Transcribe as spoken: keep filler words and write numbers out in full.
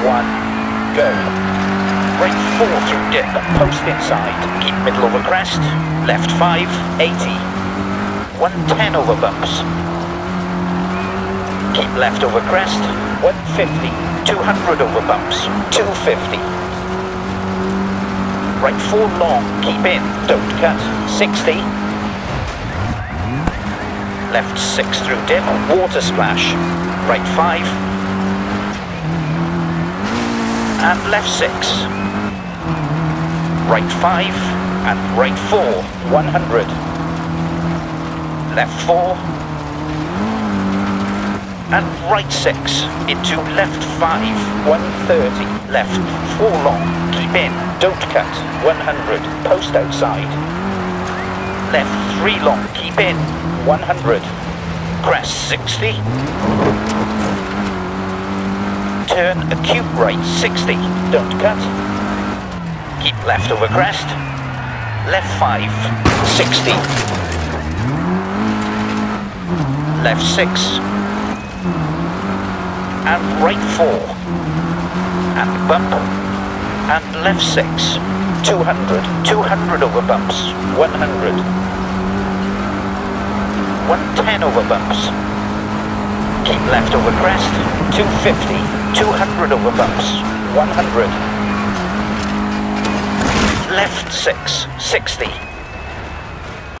one, go. Right four through dip, post inside, keep middle over crest, left five, eighty, one ten over bumps, keep left over crest, one fifty, two hundred over bumps, two fifty, right four long, keep in, don't cut, sixty, left six through dip, water splash, right five, and left six, right five, and right four, one hundred, left four, and right six, into left five, one thirty, left four long, keep in, don't cut, one hundred, post outside, left three long, keep in, one hundred, crest sixty, turn acute right sixty, don't cut, keep left over crest, left five, sixty, left six, and right four, and bump, and left six, two hundred, two hundred over bumps, one hundred, one ten over bumps, keep left over crest, two fifty, two hundred over bumps, one hundred, left six, sixty,